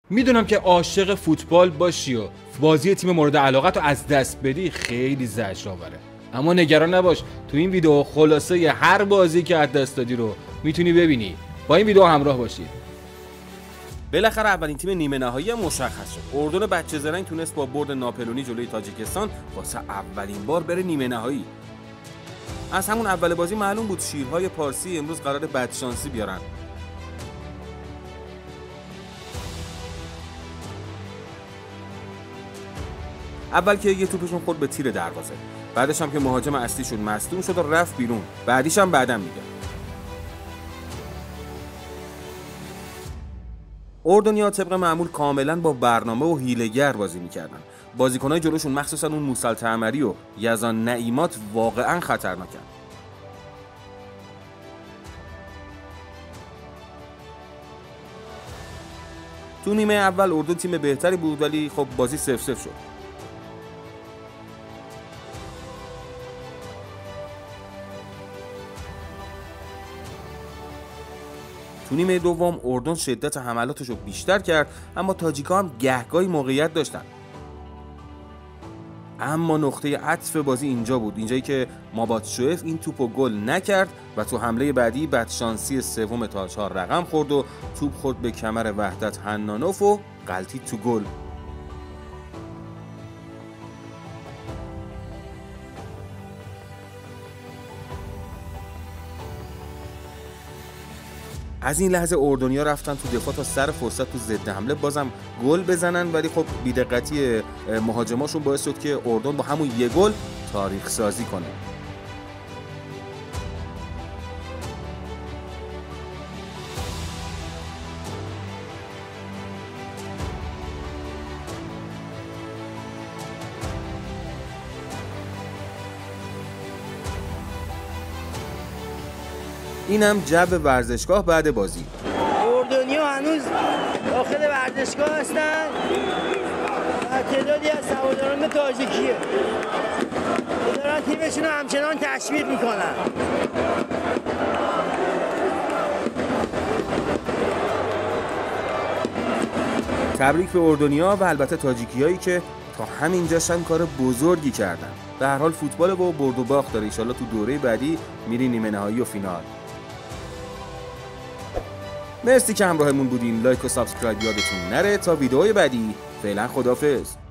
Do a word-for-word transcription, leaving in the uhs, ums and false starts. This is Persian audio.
میدونم که عاشق فوتبال باشی و بازی تیم مورد علاقت رو از دست بدی خیلی زجر آوره، اما نگران نباش، تو این ویدیو خلاصه ی هر بازی که از دست دادی رو میتونی ببینی. با این ویدیو همراه باشید. بالاخره اولین تیم نیمه نهایی مشخص شد. اردن بچه زرنگ تونست با برد ناپلونی جلوی تاجیکستان واسه اولین بار بره نیمه نهایی. از همون اول بازی معلوم بود شیرهای پارسی امروز قرار بدشانسی بیارن. اول که یه توپشون خورد به تیر دروازه، بعدش هم که مهاجم اصلیشون مصدوم شد و رفت بیرون، بعدیش هم بعدم میگه. اردنیا طبق معمول کاملا با برنامه و حیله‌گر بازی میکردن. بازیکنای جلوشون مخصوصا اون موسی التعمری و یزان نعیمات واقعا خطرناکن. تو نیمه اول اردن تیم بهتری بود ولی خب بازی سف سف شد. تو نیمه دوم اردن شدت حملاتش رو بیشتر کرد، اما تاجیکا هم گهگاهی موقعیت داشتن. اما نقطه عطف بازی اینجا بود، اینجایی که ماباتشوف این توپو گل نکرد و تو حمله بعدی بدشانسی سوم تا چهار رقم خورد و توپ خورد به کمر وحدت حنانوف و غلطید تو گل. از این لحظه اردنیا رفتن تو دفاع تا سر فرصت تو ضد حمله بازم گل بزنن، ولی خب بی‌دقتی مهاجماشون باعث شد که اردن با همون یه گل تاریخ سازی کنه. اینم جو ورزشگاه بعد بازی. اردنیا هنوز داخل ورزشگاه هستن و تعدادی از هواداران تاجیکیه دارن تیمشون رو همچنان تشویق میکنن. تبریک به اردنیا و البته تاجیکیایی که تا همینجاش هم کار بزرگی کردن. به هر حال فوتبال با برد و باخت داره، ان شاءالله تو دوره بعدی میری نیمه نهایی و فینال. مرسی که همراهمون بودین. لایک و سابسکرایب یادتون نره. تا ویدئوی بعدی، فعلا خداحافظ.